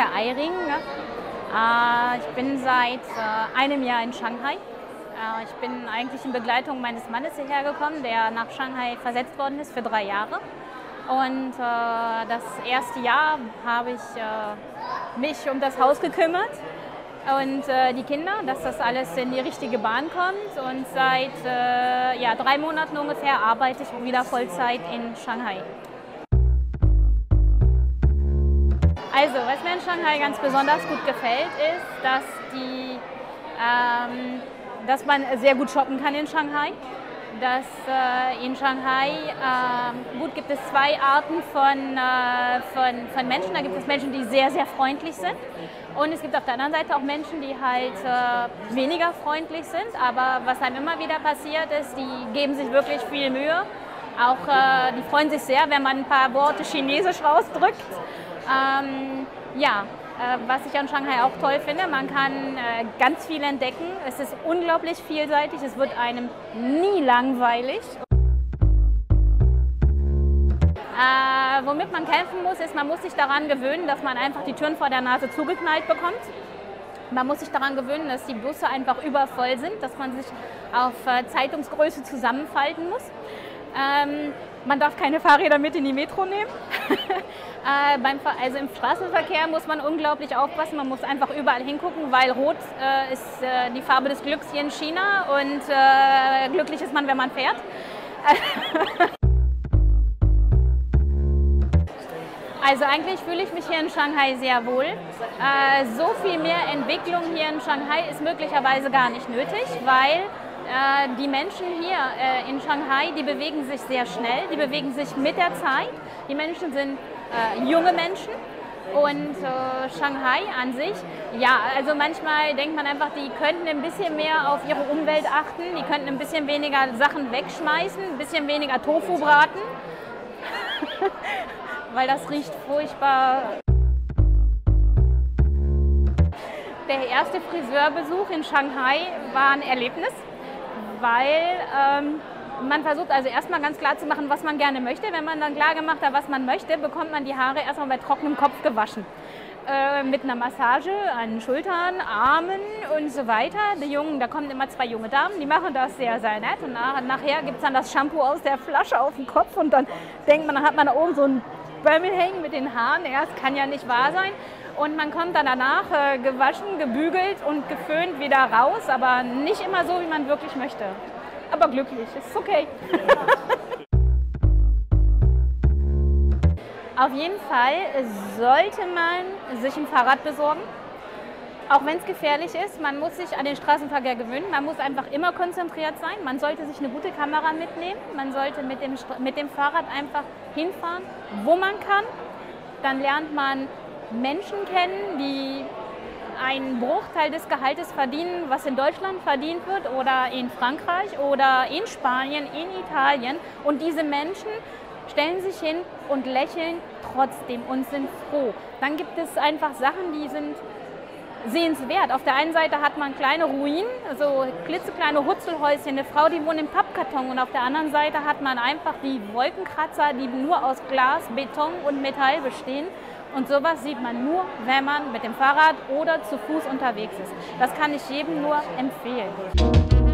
der Eiring. Ne? Ich bin seit einem Jahr in Shanghai. Ich bin eigentlich in Begleitung meines Mannes hierher gekommen, der nach Shanghai versetzt worden ist für 3 Jahre. Und das erste Jahr habe ich mich um das Haus gekümmert und die Kinder, dass das alles in die richtige Bahn kommt. Und seit 3 Monaten ungefähr arbeite ich wieder Vollzeit in Shanghai. Also, was mir in Shanghai ganz besonders gut gefällt, ist, dass man sehr gut shoppen kann in Shanghai. Dass in Shanghai gibt es 2 Arten von Menschen. Da gibt es Menschen, die sehr, sehr freundlich sind. Und es gibt auf der anderen Seite auch Menschen, die halt weniger freundlich sind. Aber was einem immer wieder passiert ist, die geben sich wirklich viel Mühe. Auch die freuen sich sehr, wenn man ein paar Worte Chinesisch rausdrückt. Was ich an Shanghai auch toll finde, man kann ganz viel entdecken. Es ist unglaublich vielseitig, es wird einem nie langweilig. Womit man kämpfen muss, ist, man muss sich daran gewöhnen, dass man einfach die Türen vor der Nase zugeknallt bekommt. Man muss sich daran gewöhnen, dass die Busse einfach übervoll sind, dass man sich auf Zeitungsgröße zusammenfalten muss. Man darf keine Fahrräder mit in die Metro nehmen. Also im Straßenverkehr muss man unglaublich aufpassen. Man muss einfach überall hingucken, weil Rot ist die Farbe des Glücks hier in China und glücklich ist man, wenn man fährt. Also eigentlich fühle ich mich hier in Shanghai sehr wohl. So viel mehr Entwicklung hier in Shanghai ist möglicherweise gar nicht nötig, weil die Menschen hier in Shanghai, die bewegen sich sehr schnell, die bewegen sich mit der Zeit. Die Menschen sind junge Menschen und Shanghai an sich, ja, also manchmal denkt man einfach, die könnten ein bisschen mehr auf ihre Umwelt achten, die könnten ein bisschen weniger Sachen wegschmeißen, ein bisschen weniger Tofu braten, weil das riecht furchtbar. Der erste Friseurbesuch in Shanghai war ein Erlebnis, weil man versucht also erstmal ganz klar zu machen, was man gerne möchte. Wenn man dann klar gemacht hat, was man möchte, bekommt man die Haare erstmal bei trockenem Kopf gewaschen. Mit einer Massage an den Schultern, Armen und so weiter. Da kommen immer 2 junge Damen, die machen das sehr, sehr nett. Und nachher gibt es dann das Shampoo aus der Flasche auf den Kopf und dann denkt man, dann hat man da oben so einen Bömmel hängen mit den Haaren. Ja, das kann ja nicht wahr sein. Und man kommt dann danach gewaschen, gebügelt und geföhnt wieder raus, aber nicht immer so, wie man wirklich möchte. Aber glücklich, ist okay. Auf jeden Fall sollte man sich ein Fahrrad besorgen, auch wenn es gefährlich ist. Man muss sich an den Straßenverkehr gewöhnen, man muss einfach immer konzentriert sein. Man sollte sich eine gute Kamera mitnehmen, man sollte mit dem Fahrrad einfach hinfahren, wo man kann. Dann lernt man Menschen kennen, die einen Bruchteil des Gehaltes verdienen, was in Deutschland verdient wird oder in Frankreich oder in Spanien, in Italien. Und diese Menschen stellen sich hin und lächeln trotzdem und sind froh. Dann gibt es einfach Sachen, die sind sehenswert. Auf der einen Seite hat man kleine Ruinen, so klitzekleine Hutzelhäuschen, eine Frau, die wohnt im Pappkarton, und auf der anderen Seite hat man einfach die Wolkenkratzer, die nur aus Glas, Beton und Metall bestehen. Und sowas sieht man nur, wenn man mit dem Fahrrad oder zu Fuß unterwegs ist. Das kann ich jedem nur empfehlen.